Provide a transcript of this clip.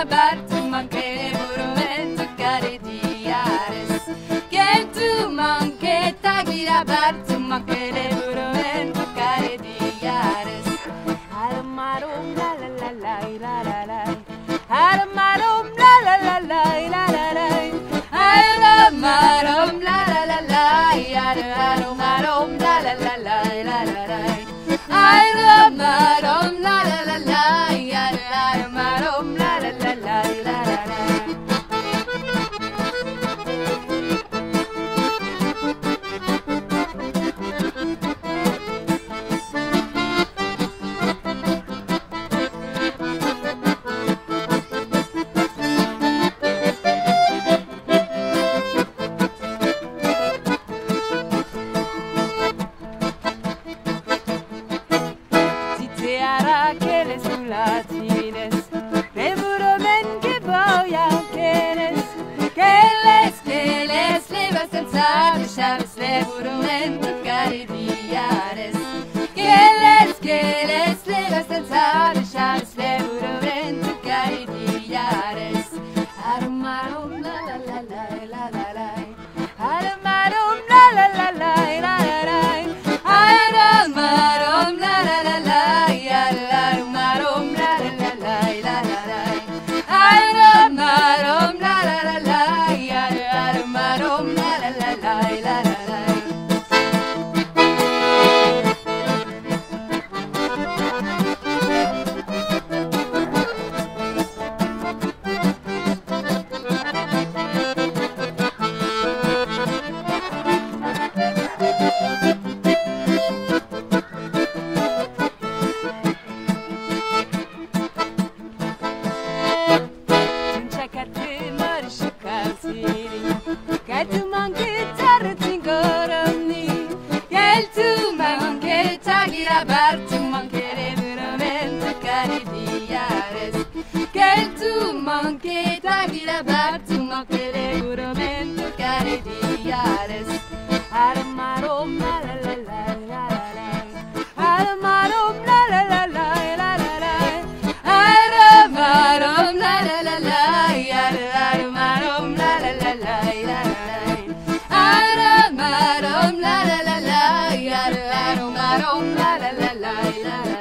grabar, tu manqueres burumel, toccare diares. Que tu manque tagli grabar, tu manqueres burumel, toccare diares. Armarum la la la la la la la. Armarum la la la la la la la. Armarum la la la la. Armarum la la la la la la la. Armarum la la la la. Armarum la la la la la la la. Sabes le burumel, toccare diares. Que les levas danzar, sabes le burumel, toccare diares. Armarum la la la la la la la. Armarum la la la la la la la. Armarum la la la la. Armarum la la la la la la la. Armarum la la la la. Armarum la la la la la la la. Tu manqueres burumel, toccare diares. Que tu manque tagli la bar, tu manqueres burumel, toccare diares. Armarum la la la la la la. Armarum la la la la la la la. Armarum la la la la. Armarum la la la la la la. Armarum la la la la. Armarum la la la la la la.